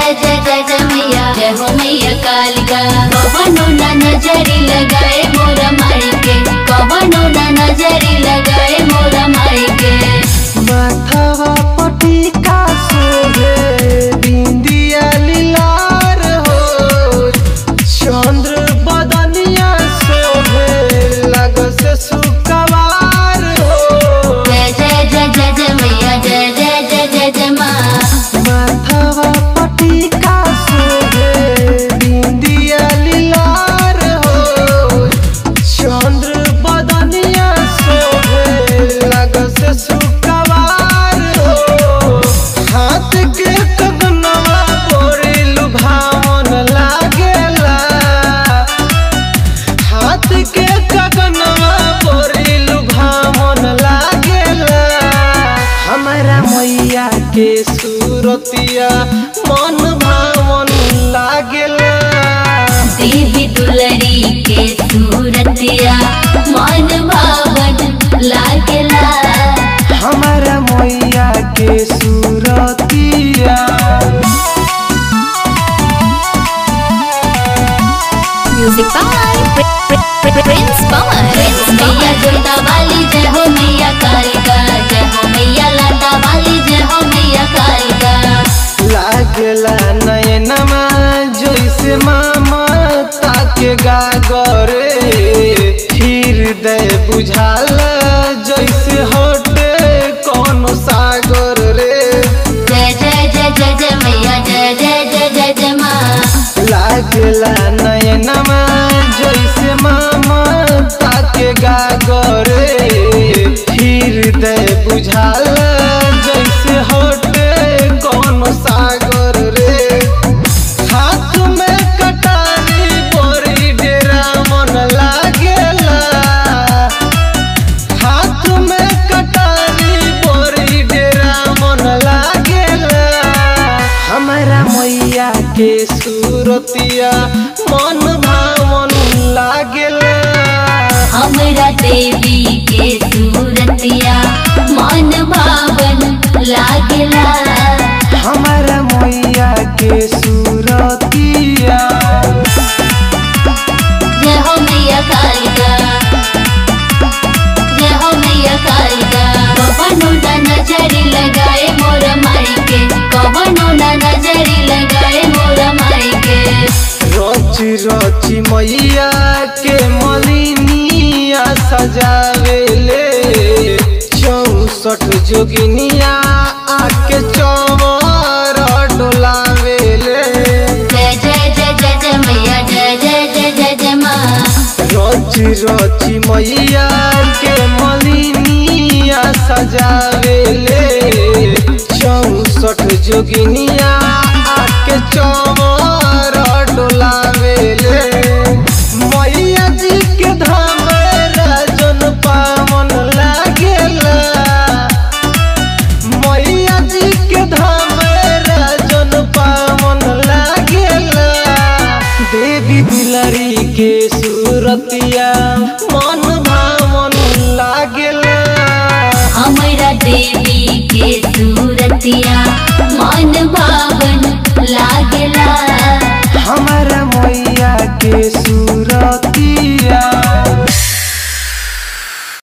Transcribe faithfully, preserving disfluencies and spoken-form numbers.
जय जय जय जय मैया, जय हो मैया कालिका। कवनो ना नजरी लगाए मोरा माई के, कवनो ना नजरी लगाए मोरा माई के। माथवा पटिका शोभे बिंदिया लीलार हो, चंद्र बदनिया शोभे लग से सुकवार हो। जय जय जय जय जय मैया, जय जय जय जय जय माँ। माथवा पटिका शोभे बिंदिया लीलार हो, चंद्र बदनिया शोभे लग से सुकवार हो। हाथ के कंगनवा बोरी लुभावन लागेला, हाथ के कंगनवा बोरी लुभावन लागेला। हमारा मैया के सूरतिया मन भावन लागेला, देवी दुलरी के सूरतिया मन भावन लागेला। हमारा मैया के सूरतिया। Music by Prince Pawan. मैया जोता वाली जय हो मैया कालिका, जय हो मैया लाता वाली जय हो मैया कालिका। लागेला नयनमा जैसे मामा ताके गागरे, हृदय बुझाला जैसे हटे कौन सागर रे। जय जय जय जय जय मैया, जय जय जय जय जय माँ। लागेला नयनमा जैसे मामा ताके गागरे, हृदय बुझाला जैसे हटे कौन सागर रे। हाथ में कटारी बोरी डेरा मन लागेला, हाथ में कटारी बोरी डेरा मन लागेला। हमारा मैया के सूरतिया मन भावन लागेला, हमरा देवी के सूरतिया मन भावन लागेला। हमारा मैया के सूरतिया। जय हो मैया कालिका, जय हो मैया कालिका। कवनो ना नजरी लगाए मोरा माई के, कवनो ना नजरी लगाए मोरा माई के। रची रची मैया के मलिनिया सजावेले, चौसठ जोगिनिया आके चौवर डोलावेले। जय जय जय जय जय मैया, जय जय जय जय जय माँ। रची रची मैया के मलिनिया सजावेले, चौसठ जोगिनिया आके चौवर डोलावेले। मैया जी के धाम राजन पावन लागेला, मैया जी के धाम राजन पावन लागेला। देवी दुलरी के सूरतिया मन भावन लागेला, हमरा देवी के सूरतिया मन भावन लागेला। हमारा